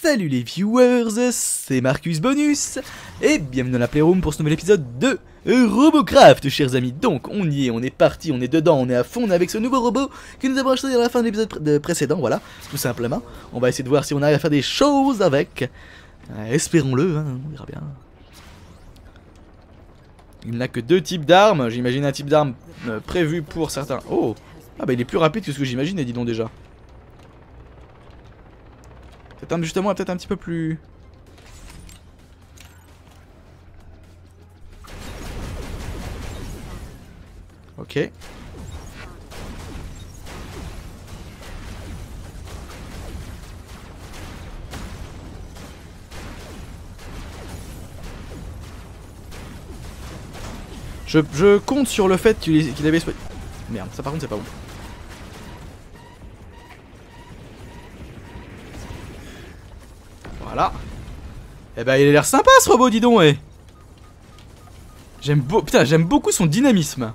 Salut les viewers, c'est Marcus Bonus et bienvenue dans la Playroom pour ce nouvel épisode de Robocraft, chers amis. Donc on y est, on est parti, on est dedans, on est à fond, on est avec ce nouveau robot que nous avons acheté dans la fin de l'épisode précédent, voilà, tout simplement. On va essayer de voir si on arrive à faire des choses avec. Espérons-le, hein, on verra bien. Il n'a que deux types d'armes, j'imagine un type d'arme prévu pour certains. Oh, ah bah il est plus rapide que ce que j'imaginais, dis donc déjà. Justement, peut-être un petit peu plus... Ok. Je compte sur le fait qu'il avait... Merde, ça par contre c'est pas bon. Voilà. Eh ben il a l'air sympa ce robot, dis donc, ouais. J'aime beaucoup son dynamisme.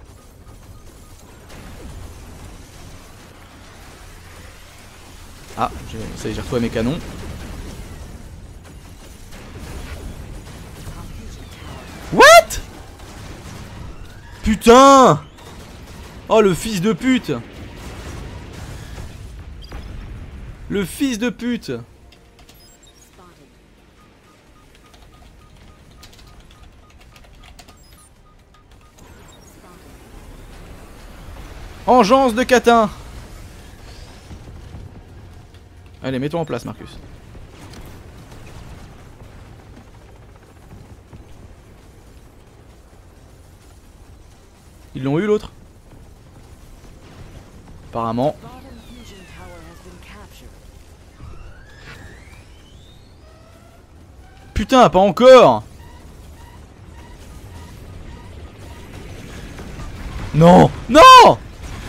Ah, ça y est, j'ai retrouvé mes canons. What? Putain! Oh le fils de pute! Le fils de pute! Engeance de catin. Allez, mets-toi en place, Marcus. Ils l'ont eu, l'autre? Apparemment. Putain, pas encore. Non. Non.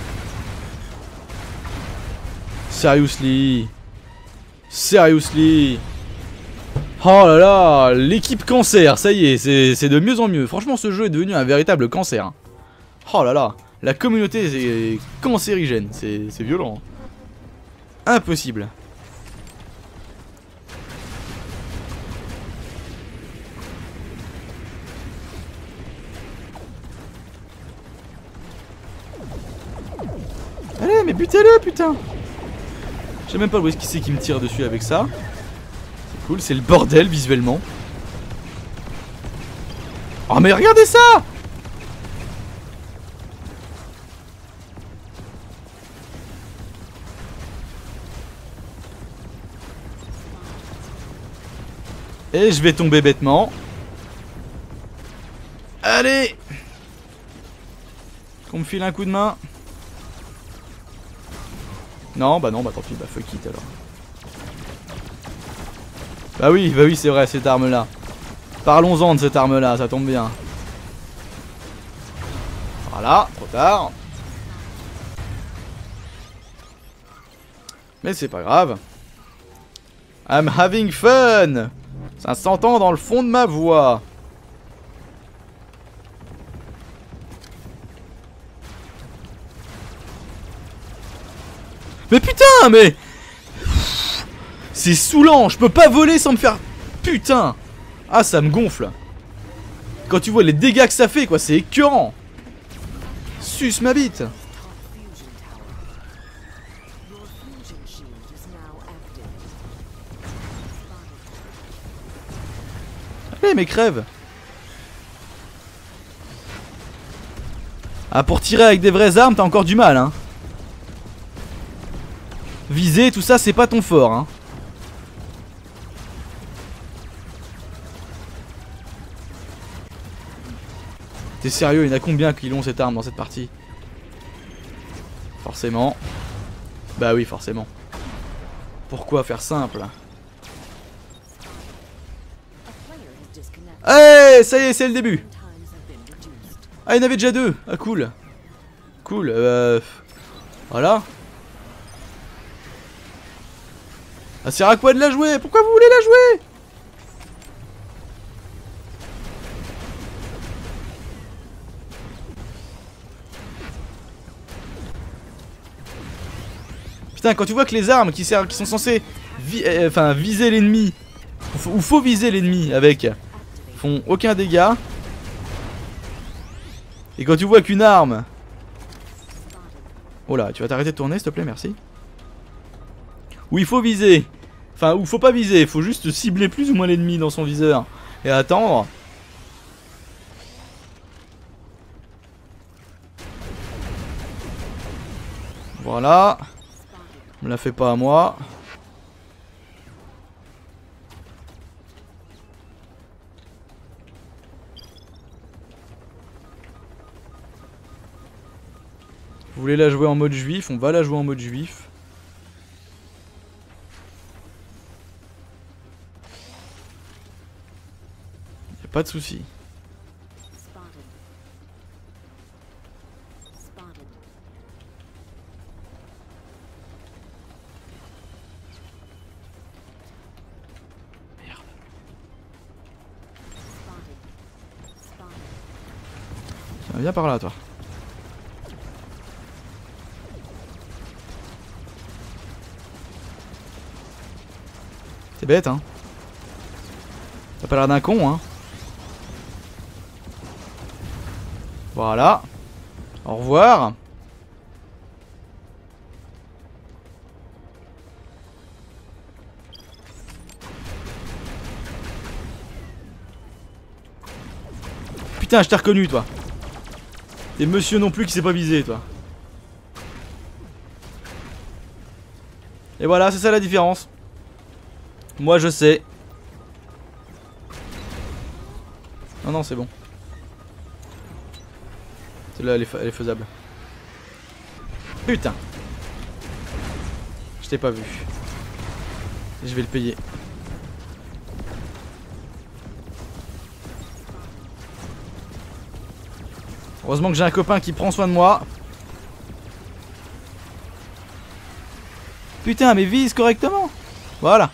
Seriously. Seriously. Oh là là, l'équipe cancer, ça y est, c'est de mieux en mieux. Franchement, ce jeu est devenu un véritable cancer. Oh là là, la communauté est cancérigène, c'est violent. Impossible. Allez, mais butez-le, putain. Je sais même pas où est-ce qu'il c'est qui me tire dessus avec ça. C'est cool, c'est le bordel visuellement. Oh mais regardez ça! Et je vais tomber bêtement. Allez! Qu'on me file un coup de main. Non, bah tant pis, bah fuck it alors. Bah oui, c'est vrai, cette arme là. Parlons-en de cette arme là, ça tombe bien. Voilà, trop tard. Mais c'est pas grave. I'm having fun. Ça s'entend dans le fond de ma voix. Mais putain, mais... C'est saoulant, je peux pas voler sans me faire... Putain. Ah, ça me gonfle. Quand tu vois les dégâts que ça fait, quoi, c'est écœurant. Suce ma bite. Allez, mais crève. Ah, pour tirer avec des vraies armes, t'as encore du mal, hein. Viser, tout ça, c'est pas ton fort, hein. T'es sérieux, il y en a combien qui l'ont cette arme dans cette partie? Forcément. Bah oui, forcément. Pourquoi faire simple? Hey, ça y est, c'est le début. Ah, il y en avait déjà deux. Ah, cool. Cool, voilà. Ça sert à quoi de la jouer? Pourquoi vous voulez la jouer? Putain, quand tu vois que les armes qui sont censées viser l'ennemi. Ou faut viser l'ennemi avec. Font aucun dégât. Et quand tu vois qu'une arme... Oh là, tu vas t'arrêter de tourner s'il te plaît, merci. Où il faut viser. Enfin, où faut pas viser, il faut juste cibler plus ou moins l'ennemi dans son viseur. Et attendre. Voilà. Me la fais pas à moi. Vous voulez la jouer en mode juif? On va la jouer en mode juif. Y'a pas de souci. Merde. Tiens, viens par là, toi. C'est bête, hein. T'as pas l'air d'un con, hein. Voilà. Au revoir. Putain, je t'ai reconnu, toi. T'es monsieur non plus qui s'est pas visé, toi. Et voilà, c'est ça la différence. Moi je sais. Non non c'est bon. Celle-là elle est faisable. Putain. Je t'ai pas vu. Je vais le payer. Heureusement que j'ai un copain qui prend soin de moi. Putain mais vise correctement. Voilà.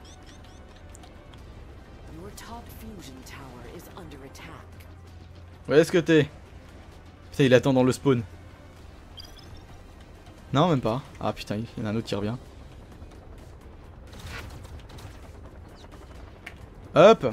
Où est-ce que t'es? Putain il attend dans le spawn. Non même pas. Ah putain il y en a un autre qui revient. Hop.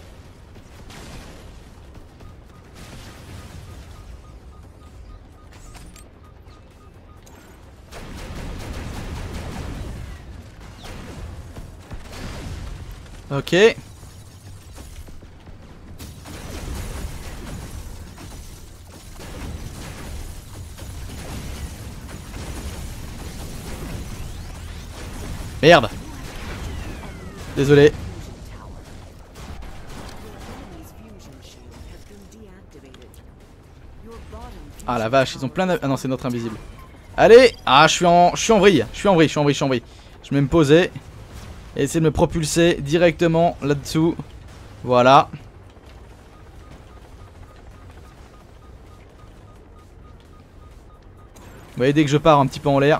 Ok. Merde. Désolé. Ah la vache, ils ont plein de... Ah non, c'est notre invisible. Allez. Ah, je suis en vrille. Je suis en vrille. Je vais me poser. Et essayer de me propulser directement là-dessous. Voilà. Vous voyez, dès que je pars un petit peu en l'air.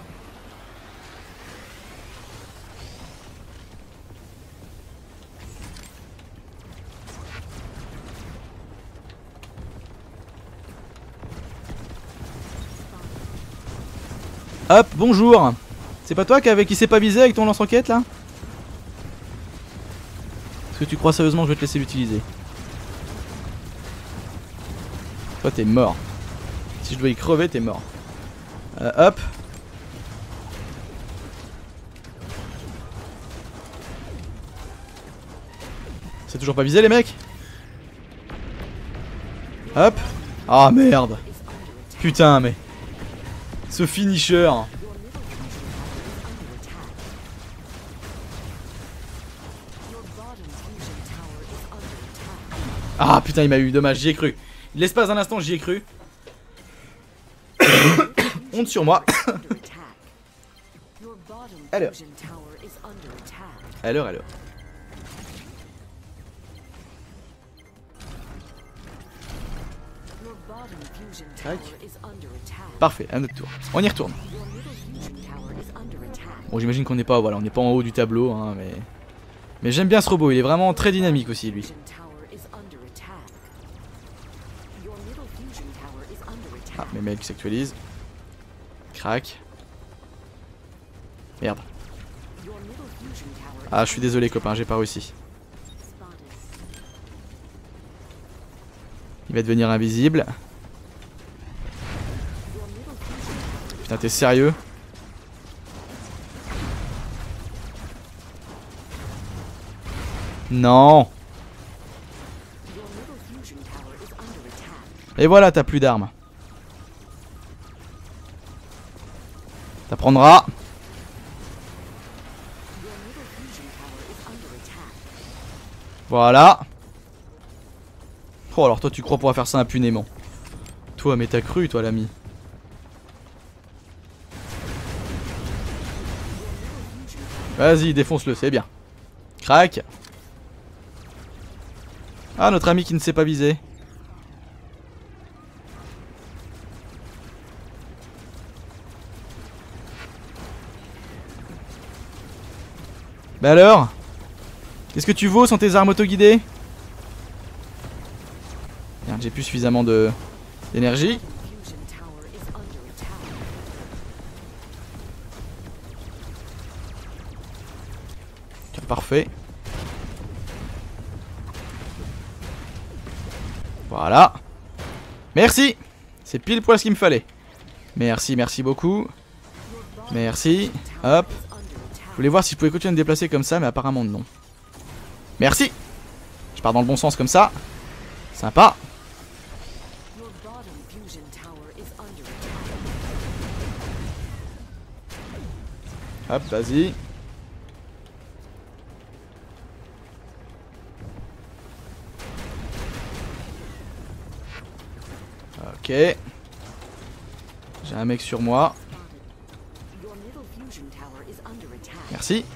Hop, bonjour. C'est pas toi qui s'est pas visé avec ton lance-roquette là? Est-ce que tu crois sérieusement que je vais te laisser l'utiliser? Toi t'es mort. Si je dois y crever, t'es mort. Hop. C'est toujours pas visé les mecs? Hop. Ah merde. Putain mais. Ce finisher. Ah putain il m'a eu, dommage, j'y ai cru. L'espace d'un instant j'y ai cru. Honte sur moi. Alors. Tac. Parfait, un autre tour. On y retourne. Bon j'imagine qu'on n'est pas, voilà, on n'est pas en haut du tableau hein, mais j'aime bien ce robot, il est vraiment très dynamique aussi lui. Ah mes mails qui s'actualisent. Crac. Merde. Ah, je suis désolé copain, j'ai pas réussi. Il va devenir invisible. Putain, t'es sérieux? Non. Et voilà, t'as plus d'armes. T'apprendras. Voilà. Oh, alors toi tu crois pouvoir faire ça impunément. Toi, mais t'as cru toi l'ami. Vas-y, défonce-le, c'est bien. Crac. Ah, notre ami qui ne sait pas viser. Bah alors? Qu'est-ce que tu vaux sans tes armes auto-guidées? Merde, j'ai plus suffisamment d'énergie. Parfait. Voilà. Merci. C'est pile poil ce qu'il me fallait. Merci, merci beaucoup. Merci. Hop. Je voulais voir si je pouvais continuer à me déplacer comme ça, mais apparemment non. Merci. Je pars dans le bon sens comme ça. Sympa. Hop, vas-y. Ok. J'ai un mec sur moi. Merci.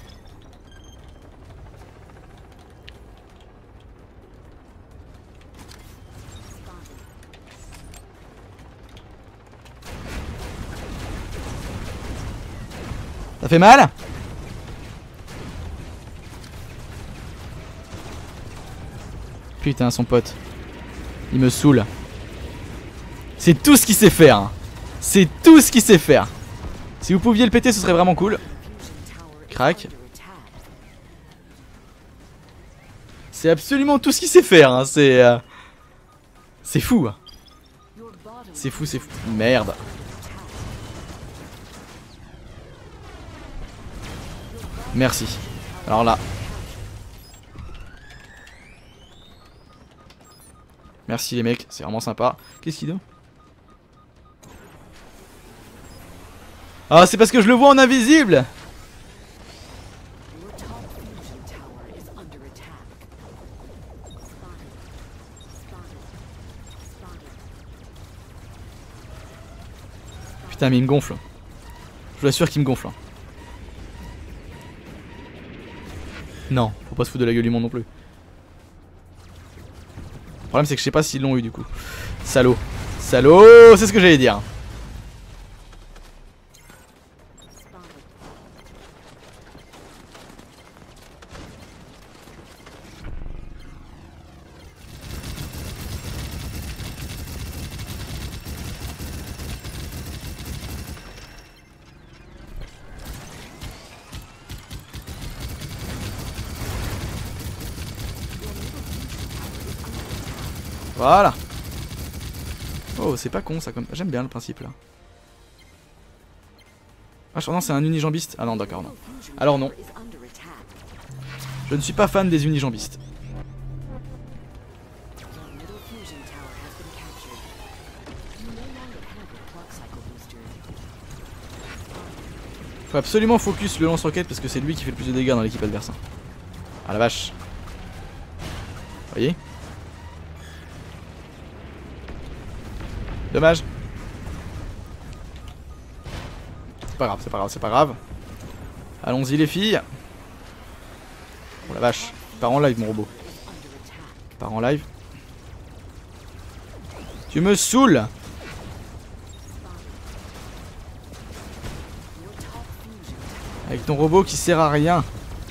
Ça fait mal? Putain, son pote. Il me saoule. C'est tout ce qu'il sait faire. Hein. C'est tout ce qu'il sait faire. Si vous pouviez le péter, ce serait vraiment cool. Crac. C'est absolument tout ce qu'il sait faire. Hein. C'est fou. Hein. C'est fou, c'est fou. Merde. Merci. Alors là. Merci les mecs, c'est vraiment sympa. Qu'est-ce qu'il dit? Ah, c'est parce que je le vois en invisible. Putain, mais il me gonfle. Je vous assure qu'il me gonfle. Non, faut pas se foutre de la gueule du monde non plus. Le problème c'est que je sais pas s'ils l'ont eu du coup. Salaud. Salaud, c'est ce que j'allais dire. Voilà. Oh, c'est pas con ça comme. J'aime bien le principe là. Ah, non, c'est un unijambiste. Ah non, d'accord, non. Alors non. Je ne suis pas fan des unijambistes. Faut absolument focus le lance-roquette parce que c'est lui qui fait le plus de dégâts dans l'équipe adverse. Ah la vache. Vous voyez? Dommage. C'est pas grave, c'est pas grave, c'est pas grave. Allons-y les filles. Oh la vache. Il part en live mon robot. Il part en live. Tu me saoules. Avec ton robot qui sert à rien.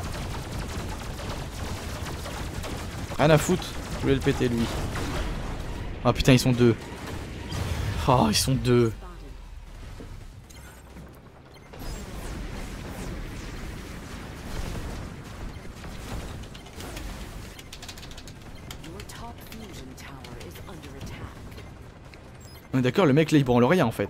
Rien à foutre. Je voulais le péter lui. Ah putain, ils sont deux. Oh, ils sont deux. est d'accord, le mec là il branle rien en fait.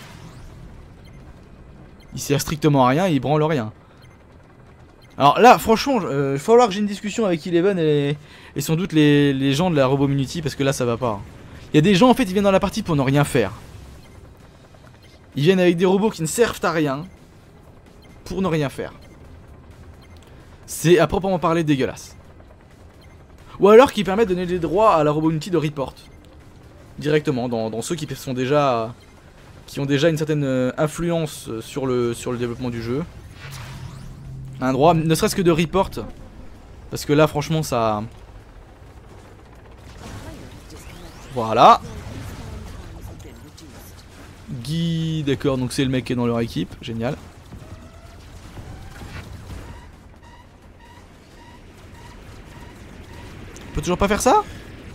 Il sert strictement à rien, il branle rien. Alors là, franchement, il va falloir que j'ai une discussion avec Eleven et sans doute les gens de la Robomunity parce que là ça va pas. Il y a des gens en fait, ils viennent dans la partie pour ne rien faire. Ils viennent avec des robots qui ne servent à rien pour ne rien faire. C'est à proprement parler dégueulasse. Ou alors qui permettent de donner des droits à la Robomunity de report. Directement, dans ceux qui sont déjà... qui ont déjà une certaine influence sur le développement du jeu. Un droit, ne serait-ce que de report. Parce que là, franchement, ça... Voilà. Guy, d'accord, donc c'est le mec qui est dans leur équipe. Génial. On peut toujours pas faire ça ?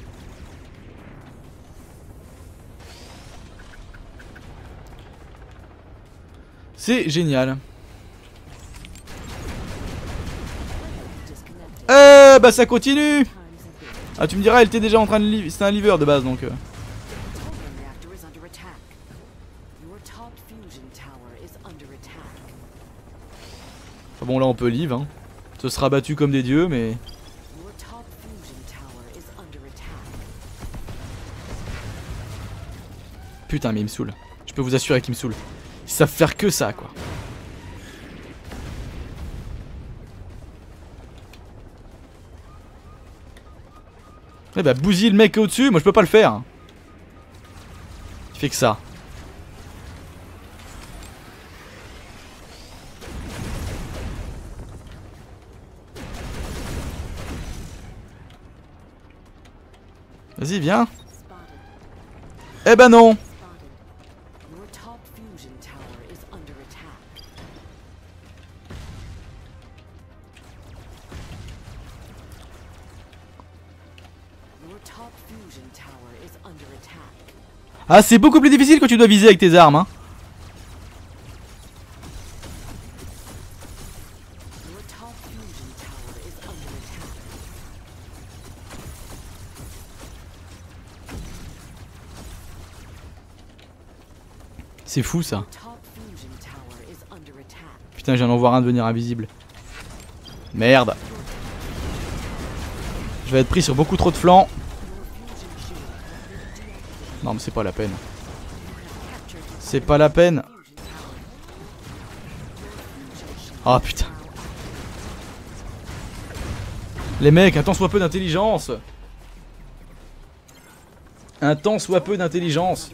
C'est génial. Bah ça continue. Ah tu me diras, elle était déjà en train de livrer. C'était un liver de base donc. Enfin bon là on peut live hein. Ce sera battu comme des dieux mais... Putain mais il me saoule. Je peux vous assurer qu'il me saoule. Ils savent faire que ça quoi. Eh bah bousille le mec au-dessus, moi je peux pas le faire. Il fait que ça. Vas-y viens. Eh bah non. Ah c'est beaucoup plus difficile quand tu dois viser avec tes armes hein. C'est fou ça. Putain je viens d'en voir un devenir invisible. Merde. Je vais être pris sur beaucoup trop de flancs. Non mais c'est pas la peine. C'est pas la peine. Ah putain. Les mecs, un tant soit peu d'intelligence. Un tant soit peu d'intelligence.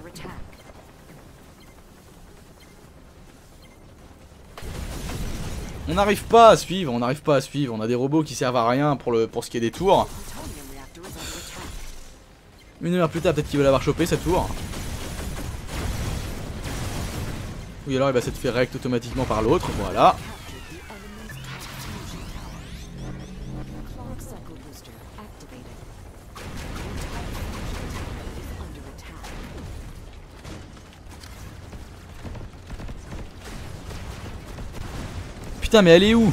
On n'arrive pas à suivre, on n'arrive pas à suivre. On a des robots qui servent à rien pour ce qui est des tours. Une heure plus tard, peut-être qu'il va l'avoir chopé cette tour. Oui, alors il va s'être fait rect automatiquement par l'autre, voilà. Putain, mais elle est où ?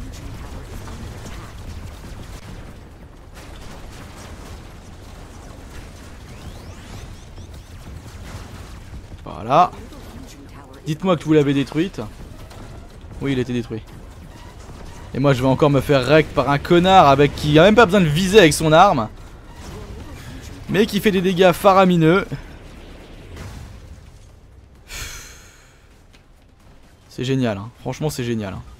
Voilà. Dites-moi que vous l'avez détruite. Oui, il a été détruit. Et moi, je vais encore me faire rect par un connard avec qui a même pas besoin de viser avec son arme. Mais qui fait des dégâts faramineux. C'est génial, hein. Franchement, c'est génial. Hein.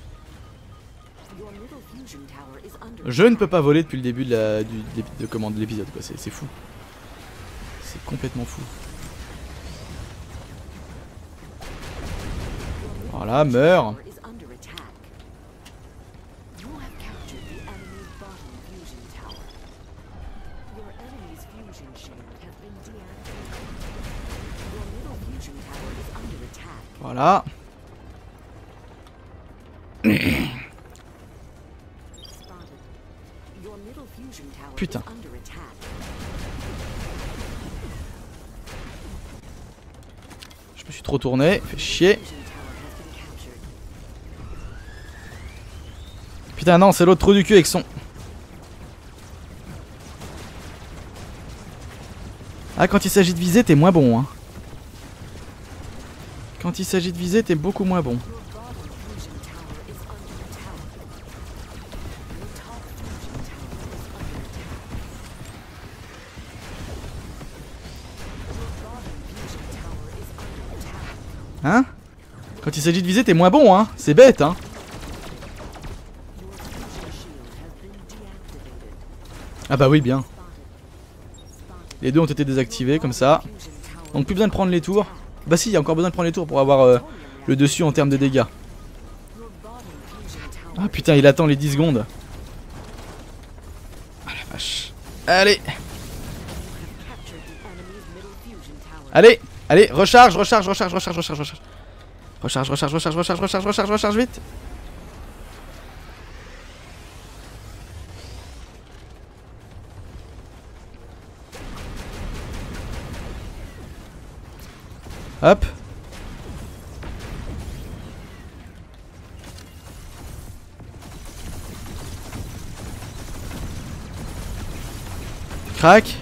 Je ne peux pas voler depuis le début de l'épisode, quoi. C'est fou. C'est complètement fou. Voilà, meurs. Voilà. Putain. Je me suis trop tourné, fait chier. Putain non, c'est l'autre trou du cul avec son... Ah quand il s'agit de viser, t'es moins bon hein. Quand il s'agit de viser, t'es beaucoup moins bon. Hein? Quand il s'agit de viser, t'es moins bon, hein? C'est bête, hein? Ah bah oui, bien. Les deux ont été désactivés, comme ça. Donc plus besoin de prendre les tours. Bah si, il y a encore besoin de prendre les tours pour avoir le dessus en termes de dégâts. Ah putain, il attend les 10 secondes. Ah la vache. Allez. Allez, allez, recharge, recharge, recharge, recharge, recharge, recharge. Recharge, recharge, recharge, recharge, recharge, recharge, recharge, vite. Hop. Crac.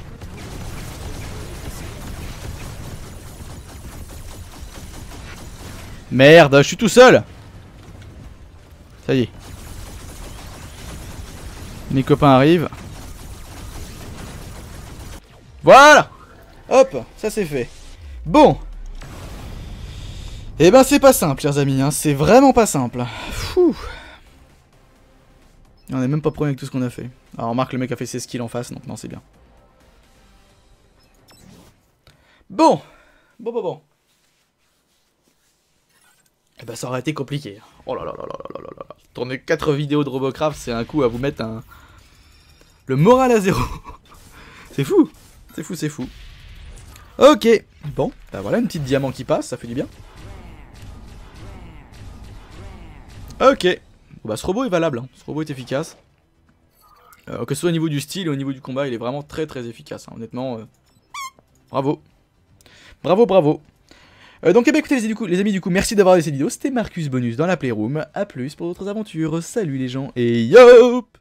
Merde, je suis tout seul. Ça y est. Mes copains arrivent. Voilà. Hop, ça c'est fait. Bon. Eh ben c'est pas simple, chers amis, hein. C'est vraiment pas simple. Fouh. On est même pas premier avec tout ce qu'on a fait. Alors remarque, le mec a fait ses skills en face, donc non, c'est bien. Bon. Bon. Eh ben ça aurait été compliqué. Oh là là là là là là là là. Tourner 4 vidéos de Robocraft, c'est un coup à vous mettre un... le moral à 0. C'est fou. C'est fou, c'est fou. Ok. Bon, bah voilà, une petite diamant qui passe, ça fait du bien. Ok. Bon bah ce robot est valable, hein. Ce robot est efficace. Que ce soit au niveau du style et au niveau du combat, il est vraiment très très efficace, hein. Honnêtement. Bravo. Bravo, bravo. Donc eh bien, écoutez les amis, du coup, merci d'avoir regardé cette vidéo. C'était Marcus Bonus dans la Playroom. A plus pour d'autres aventures. Salut les gens et yop.